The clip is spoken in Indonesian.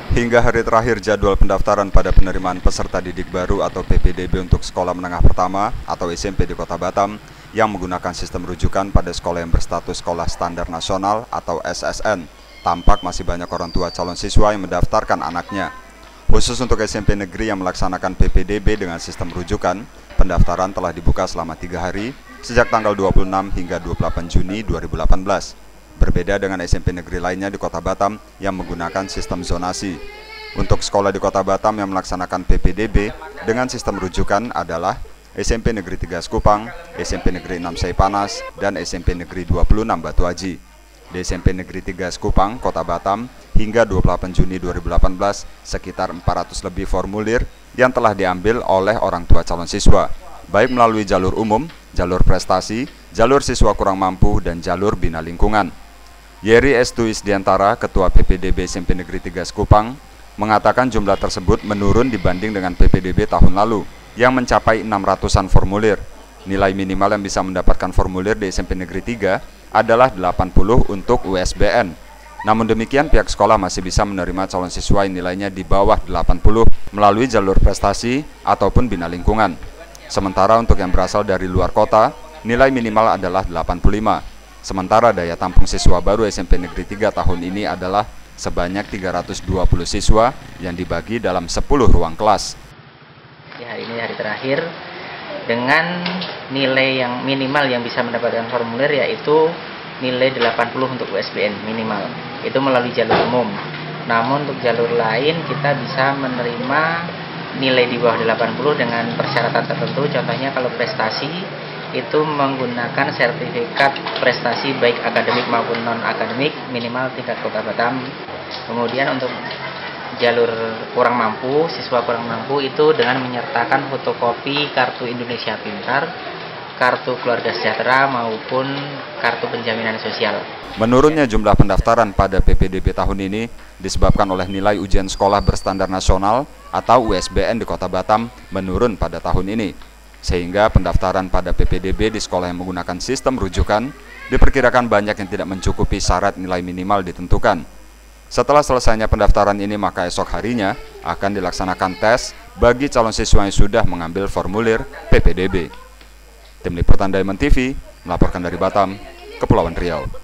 Hingga hari terakhir jadwal pendaftaran pada penerimaan peserta didik baru atau PPDB untuk sekolah menengah pertama atau SMP di Kota Batam yang menggunakan sistem rujukan pada sekolah yang berstatus sekolah standar nasional atau SSN. Tampak masih banyak orang tua calon siswa yang mendaftarkan anaknya. Khusus untuk SMP negeri yang melaksanakan PPDB dengan sistem rujukan, pendaftaran telah dibuka selama 3 hari sejak tanggal 26 hingga 28 Juni 2018. Berbeda dengan SMP negeri lainnya di Kota Batam yang menggunakan sistem zonasi. Untuk sekolah di Kota Batam yang melaksanakan PPDB dengan sistem rujukan adalah SMP Negeri 3 Sekupang, SMP Negeri 6 Saipanas, dan SMP Negeri 26 Batu Aji. Di SMP Negeri 3 Sekupang, Kota Batam, hingga 28 Juni 2018, sekitar 400 lebih formulir yang telah diambil oleh orang tua calon siswa, baik melalui jalur umum, jalur prestasi, jalur siswa kurang mampu, dan jalur bina lingkungan. Yeri Estu Isdiantara, Ketua PPDB SMP Negeri 3 Sekupang, mengatakan jumlah tersebut menurun dibanding dengan PPDB tahun lalu, yang mencapai 600-an formulir. Nilai minimal yang bisa mendapatkan formulir di SMP Negeri 3 adalah 80 untuk USBN. Namun demikian, pihak sekolah masih bisa menerima calon siswa yang nilainya di bawah 80 melalui jalur prestasi ataupun bina lingkungan. Sementara untuk yang berasal dari luar kota, nilai minimal adalah 85. Sementara daya tampung siswa baru SMP Negeri 3 tahun ini adalah sebanyak 320 siswa yang dibagi dalam 10 ruang kelas. Hari ini hari terakhir dengan nilai yang minimal yang bisa mendapatkan formulir yaitu nilai 80 untuk USBN minimal. Itu melalui jalur umum. Namun untuk jalur lain kita bisa menerima nilai di bawah 80 dengan persyaratan tertentu. Contohnya kalau prestasi itu menggunakan sertifikat prestasi baik akademik maupun non-akademik minimal tingkat Kota Batam. Kemudian untuk jalur kurang mampu, siswa kurang mampu itu dengan menyertakan fotokopi kartu Indonesia Pintar, kartu keluarga sejahtera maupun kartu penjaminan sosial. Menurunnya jumlah pendaftaran pada PPDB tahun ini disebabkan oleh nilai ujian sekolah berstandar nasional atau USBN di Kota Batam menurun pada tahun ini. Sehingga pendaftaran pada PPDB di sekolah yang menggunakan sistem rujukan diperkirakan banyak yang tidak mencukupi syarat nilai minimal ditentukan. Setelah selesainya pendaftaran ini, maka esok harinya akan dilaksanakan tes bagi calon siswa yang sudah mengambil formulir PPDB. Tim Liputan Diamond TV melaporkan dari Batam, Kepulauan Riau.